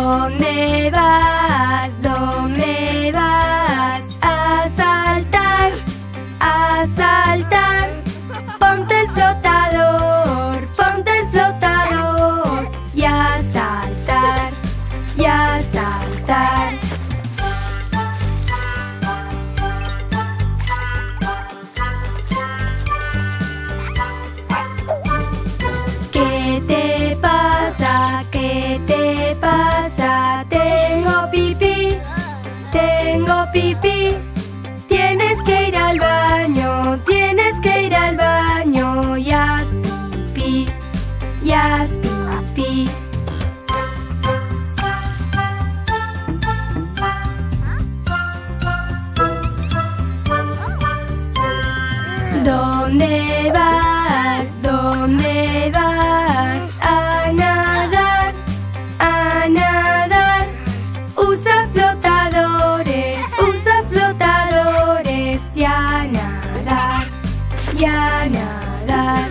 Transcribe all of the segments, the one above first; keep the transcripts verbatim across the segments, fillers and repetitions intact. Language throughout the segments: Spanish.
¿Dónde vas? ¿Dónde vas? A saltar, a saltar. Ponte el flotador, ponte el flotador. Y a saltar, y a saltar. ¿Qué te pasa? ¿Qué te pasa? Tengo pipí, tengo pipí. Tienes que ir al baño, tienes que ir al baño. Y haz pipí, y haz pipí. ¿Dónde vas? ¿Dónde vas? A nadar, a nadar. Usa flotadores, usa flotadores. Y a nadar, y a nadar.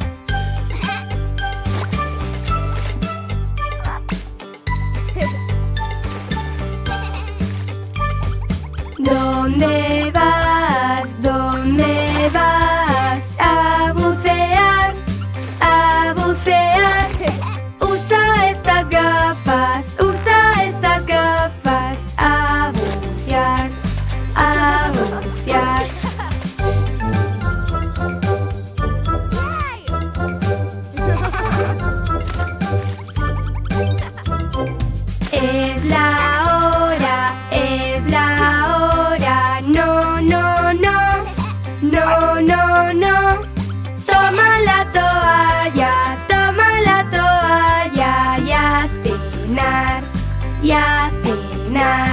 ¿Dónde vas? ¿Dónde vas? A bucear, a bucear. Usa estas gafas, usa estas gafas. A bucear, a bucear. Es la hora, es la hora. No, no, no, no, no, no. Toma la toalla, toma la toalla. Y a cenar, y a cenar.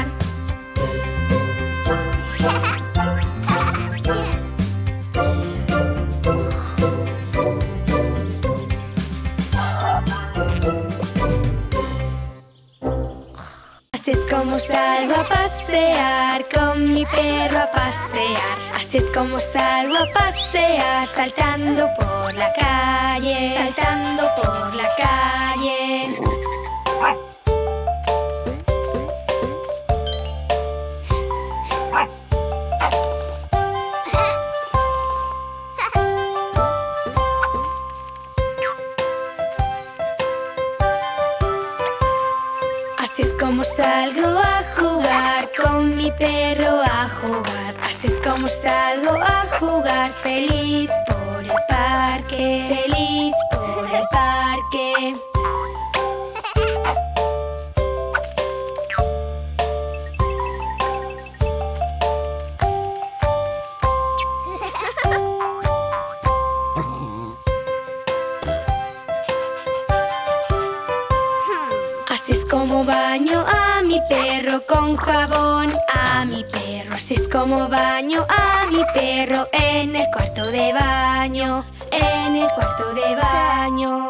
Así es como salgo a pasear, con mi perro a pasear. Así es como salgo a pasear, saltando por la calle, saltando por la calle. Así es como salgo a jugar, con mi perro a jugar. Así es como salgo a jugar, feliz por el parque, feliz por el parque. Así es como baño a mi perro con jabón, a mi perro. Así es como baño a mi perro en el cuarto de baño, en el cuarto de baño.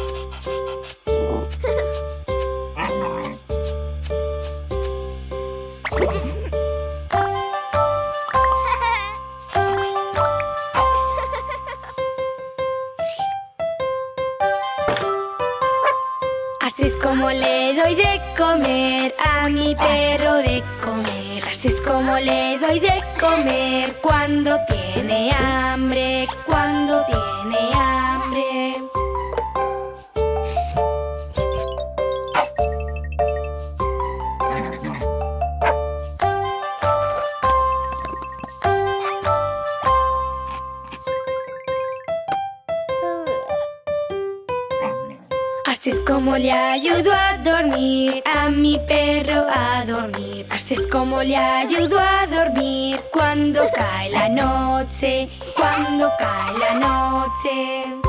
Así es como le doy de comer a mi perro de comer. Así es como le doy de comer cuando tiene hambre, cuando tiene hambre. Así es como le ayudo a dormir a mi perro a dormir. Así es como le ayudo a dormir cuando cae la noche, cuando cae la noche.